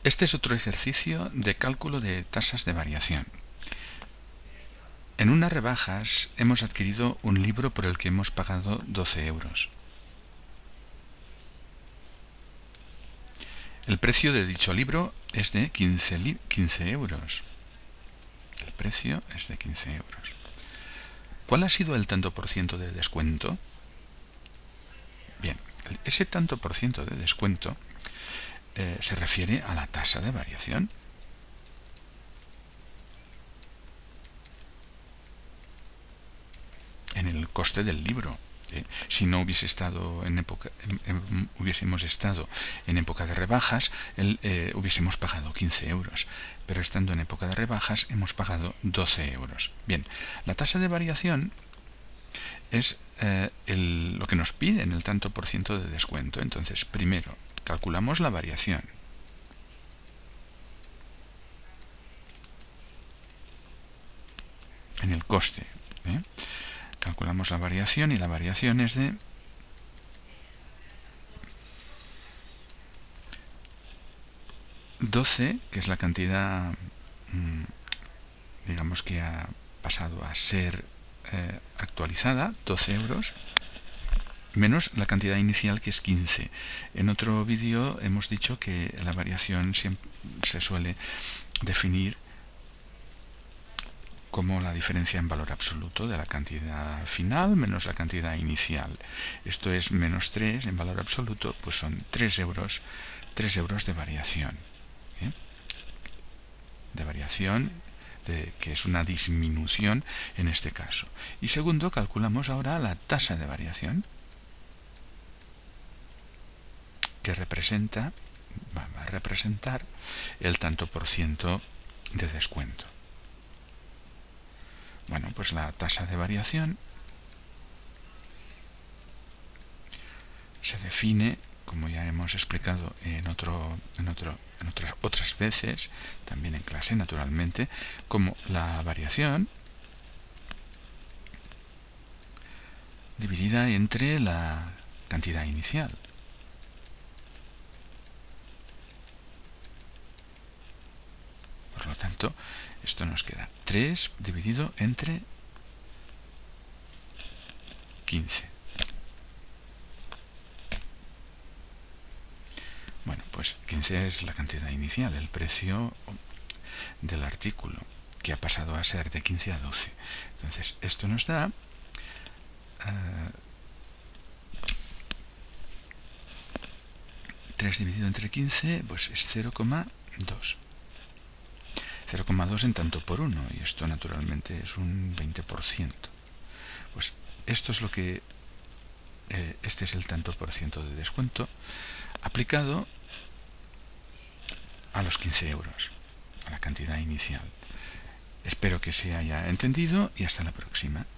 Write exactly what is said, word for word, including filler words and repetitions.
Este es otro ejercicio de cálculo de tasas de variación. En unas rebajas hemos adquirido un libro por el que hemos pagado doce euros. El precio de dicho libro es de quince, quince euros. El precio es de quince euros. ¿Cuál ha sido el tanto por ciento de descuento? Bien, ese tanto por ciento de descuento eh, se refiere a la tasa de variación. En el coste del libro. ¿eh? Si no hubiese estado en época, en, en, hubiésemos estado en época de rebajas, el, eh, hubiésemos pagado quince euros. Pero estando en época de rebajas, hemos pagado doce euros. Bien, la tasa de variación es eh, el, lo que nos piden, el tanto por ciento de descuento. Entonces, primero, calculamos la variación. En el coste. ¿eh? Calculamos la variación y la variación es de doce, que es la cantidad, digamos que ha pasado a ser eh, actualizada, doce euros, menos la cantidad inicial, que es quince. En otro vídeo hemos dicho que la variación se suele definir como la diferencia en valor absoluto de la cantidad final menos la cantidad inicial. Esto es menos tres en valor absoluto, pues son tres euros, tres euros de variación. ¿eh? De variación, de, que es una disminución en este caso. Y segundo, calculamos ahora la tasa de variación, que representa, va a representar el tanto por ciento de descuento. Bueno, pues la tasa de variación se define, como ya hemos explicado en, otro, en, otro, en otras, otras veces, también en clase naturalmente, como la variación dividida entre la cantidad inicial. Por lo tanto, esto nos queda tres dividido entre quince. Bueno, pues quince es la cantidad inicial, el precio del artículo, que ha pasado a ser de quince a doce. Entonces, esto nos da uh, tres dividido entre quince, pues es cero coma dos. cero coma dos en tanto por uno, y esto naturalmente es un veinte por ciento. Pues esto es lo que eh, este es el tanto por ciento de descuento aplicado a los quince euros, a la cantidad inicial. Espero que se haya entendido y hasta la próxima.